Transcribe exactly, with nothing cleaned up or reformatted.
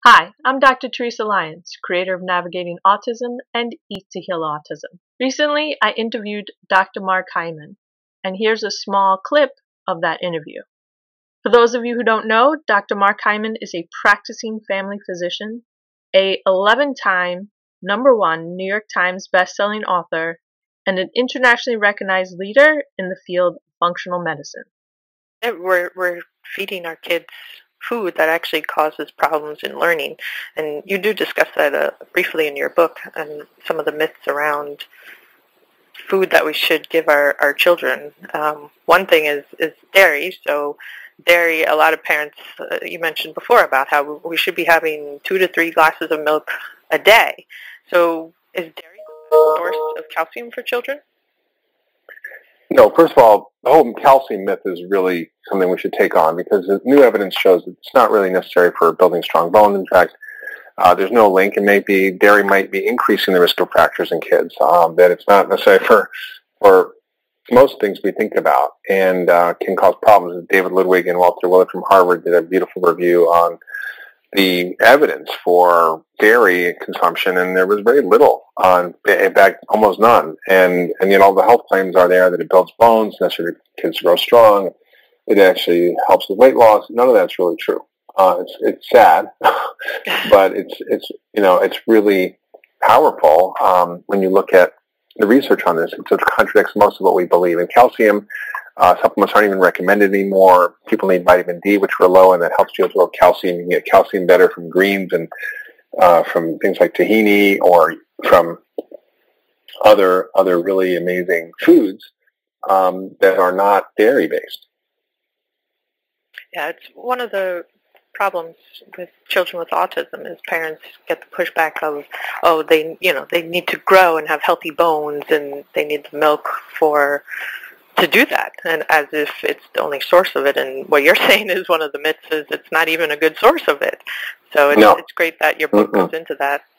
Hi, I'm Doctor Teresa Lyons, creator of Navigating Autism and Eat to Heal Autism. Recently, I interviewed Doctor Mark Hyman, and here's a small clip of that interview. For those of you who don't know, Doctor Mark Hyman is a practicing family physician, a eleven-time number one New York Times bestselling author, and an internationally recognized leader in the field of functional medicine. We're, we're feeding our kids food that actually causes problems in learning. And you do discuss that uh, briefly in your book and some of the myths around food that we should give our, our children. Um, one thing is, is dairy. So dairy, a lot of parents, uh, you mentioned before about how we should be having two to three glasses of milk a day. So is dairy a source of calcium for children? No, first of all, the whole calcium myth is really something we should take on because the new evidence shows that it's not really necessary for building strong bones. In fact, uh, there's no link. It may be dairy might be increasing the risk of fractures in kids. Um, that it's not necessary for for most things we think about and uh, can cause problems. David Ludwig and Walter Willett from Harvard did a beautiful review on the evidence for dairy consumption, and there was very little on, in fact, almost none. And and you know, the health claims are there that it builds bones, necessary kids grow strong. It actually helps with weight loss. None of that's really true. Uh, it's it's sad, but it's it's you know it's really powerful um, when you look at the research on this. It contradicts most of what we believe. And calcium Uh, supplements aren't even recommended anymore. People need vitamin D, which we're low, and that helps you absorb calcium. You can get calcium better from greens and uh, from things like tahini or from other other really amazing foods um, that are not dairy-based. Yeah, it's one of the problems with children with autism is parents get the pushback of, oh, they you know they need to grow and have healthy bones, and they need the milk for. to do that, and as if it's the only source of it. And what you're saying is one of the myths is it's not even a good source of it. So it's, No. it's great that your book Mm-mm. goes into that.